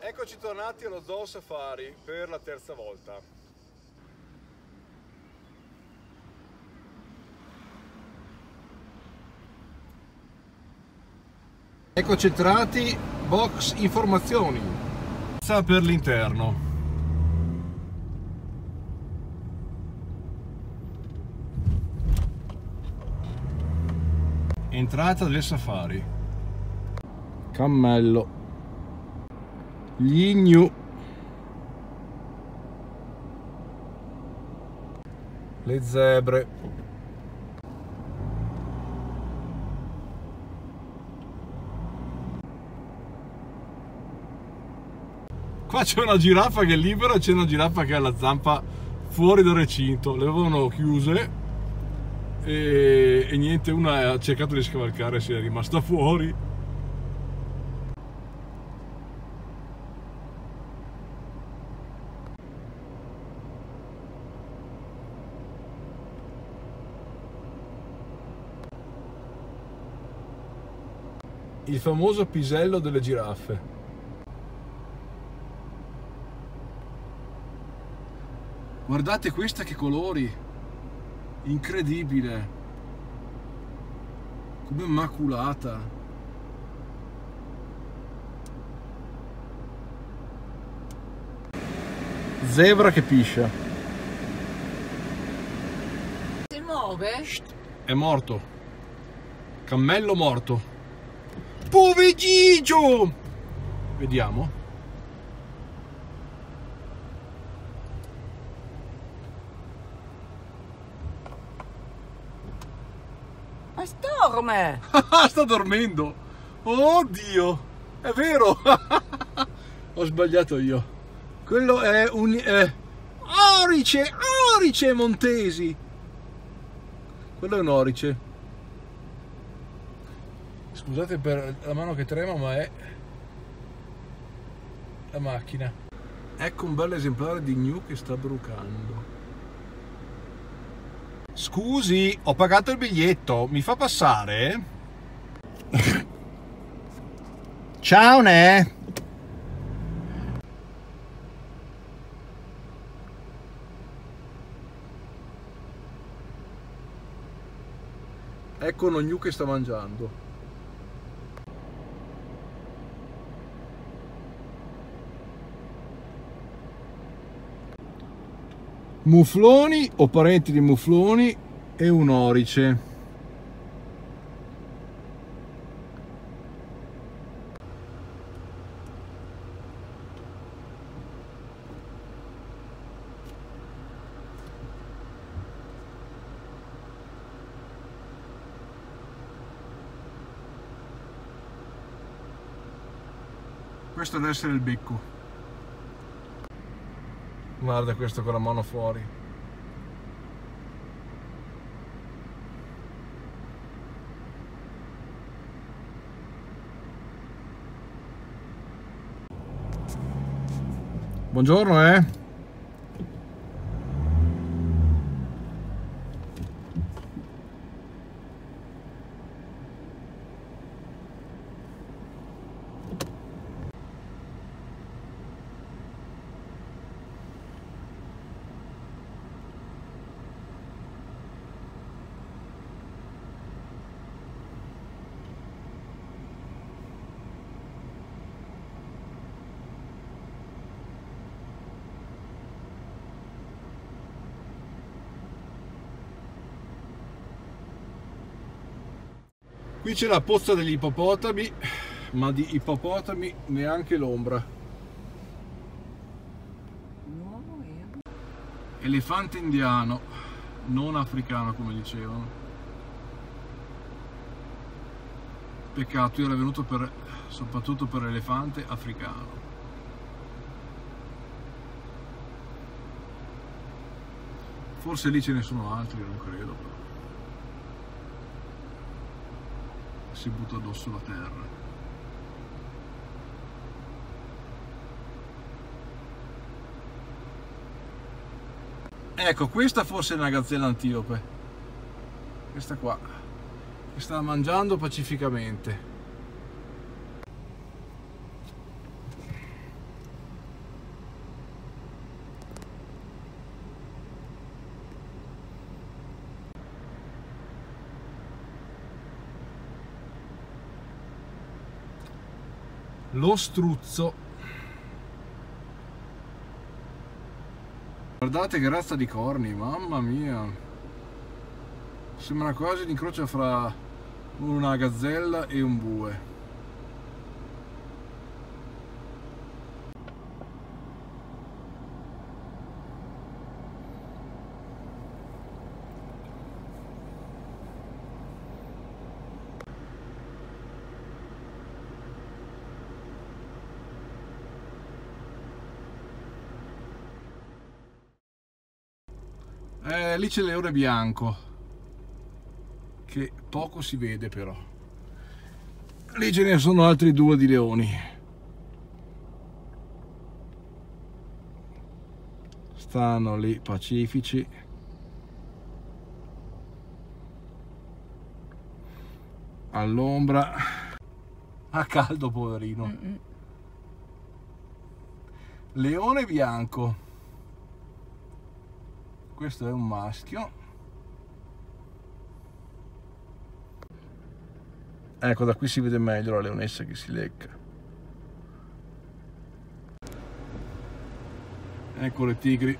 Eccoci tornati allo Zoo Safari per la terza volta. Eccoci entrati, box informazioni. Per l'interno. Entrata del safari. Cammello. Gli gnu. Le zebre. Qua c'è una giraffa che è libera e c'è una giraffa che ha la zampa fuori dal recinto. Le avevano chiuse e niente, una ha cercato di scavalcare e si è rimasta fuori. Il famoso pisello delle giraffe. Guardate questa che colori! Incredibile! Come maculata! Zebra che piscia. Si muove? Shht, è morto. Cammello morto. Poverigio! Vediamo. Ma dorme! Sta dormendo! Oddio! È vero! Ho sbagliato io. Quello è un... orice! Orice montesi! Quello è un orice. Scusate per la mano che trema, ma è la macchina. Ecco un bel esemplare di gnu che sta brucando. Scusi, ho pagato il biglietto, mi fa passare? Ciao Ne! Ecco uno gnu che sta mangiando. Mufloni o parenti di mufloni e un orice. Questo deve essere il becco. Guarda questo con la mano fuori. Buongiorno, Qui c'è la pozza degli ippopotami, ma di ippopotami neanche l'ombra. Elefante indiano, non africano come dicevano. Peccato, io ero venuto soprattutto per l'elefante africano. Forse lì ce ne sono altri, non credo, però. Si butta addosso la terra. Ecco, questa forse è una gazzella antiope. Questa qua, che sta mangiando pacificamente. Lo struzzo. Guardate che razza di corni, mamma mia. Sembra quasi l'incrocio fra una gazzella e un bue. Lì c'è il leone bianco, che poco si vede però. Lì ce ne sono altri 2 di leoni. Stanno lì pacifici. All'ombra. Ha caldo, poverino. Leone bianco. Questo è un maschio. Ecco, da qui si vede meglio la leonessa che si lecca. Ecco le tigri.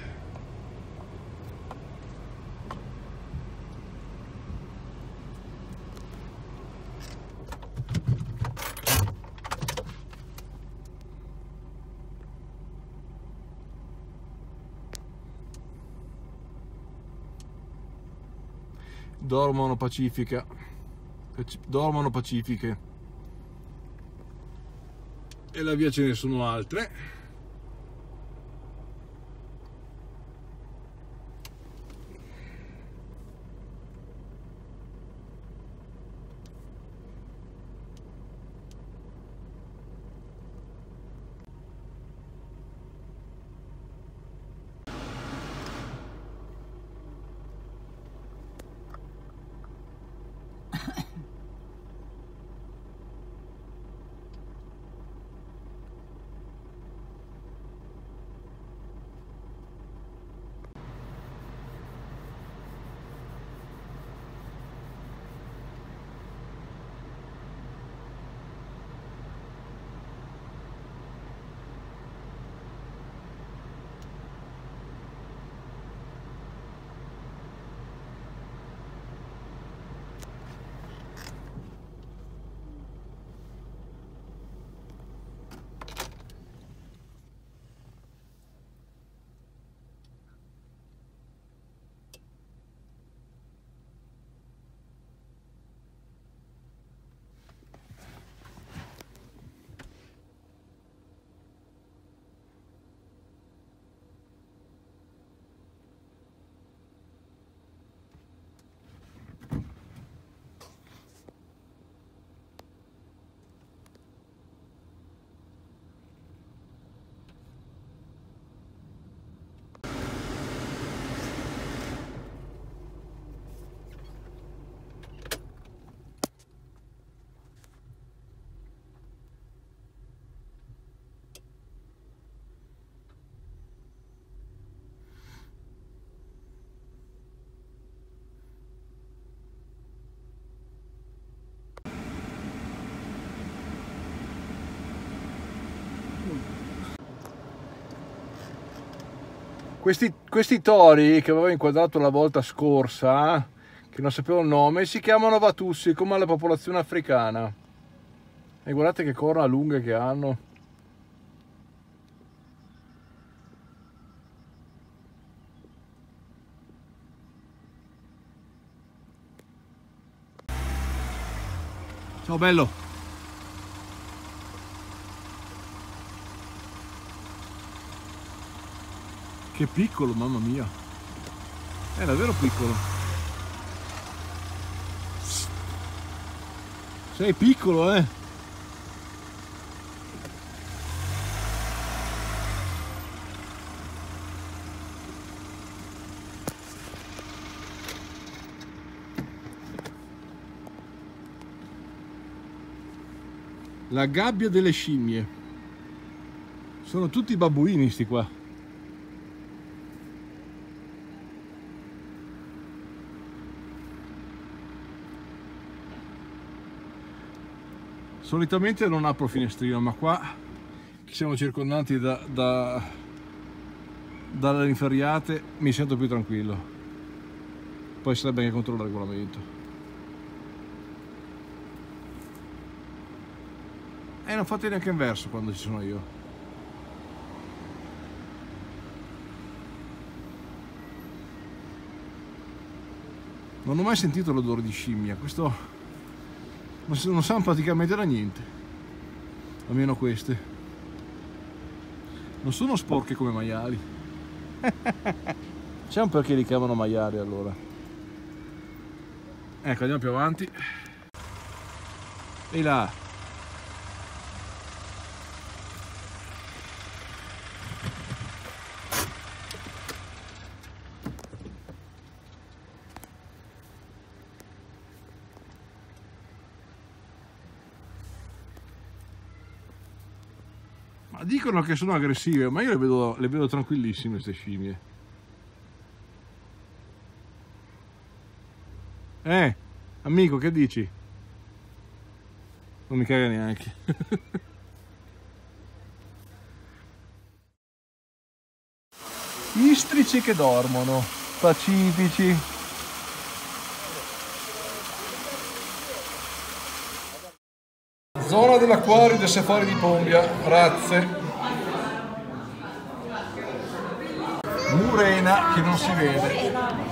Dormono pacifiche. E là via ce ne sono altre. Questi tori che avevo inquadrato la volta scorsa, che non sapevo il nome, si chiamano Vatussi, come la popolazione africana. E guardate che corna lunghe che hanno. Ciao bello! Che piccolo, mamma mia! È davvero piccolo! Sei piccolo, eh! La gabbia delle scimmie. Sono tutti babbuini sti qua. Solitamente non apro finestrino, ma qua che siamo circondati dalle inferriate mi sento più tranquillo. Poi sarebbe anche contro il regolamento. E non fate neanche in verso quando ci sono io. Non ho mai sentito l'odore di scimmia, questo non sa praticamente da niente, almeno queste. Non sono sporche come maiali. C'è un perché li chiamano maiali allora. Ecco, andiamo più avanti. E là. Ma dicono che sono aggressive, ma io le vedo tranquillissime queste scimmie. Amico, che dici? Non mi caga neanche. Istrici che dormono, pacifici. Zona dell'acquario del Safari di Pombia, razze. Murena che non si vede.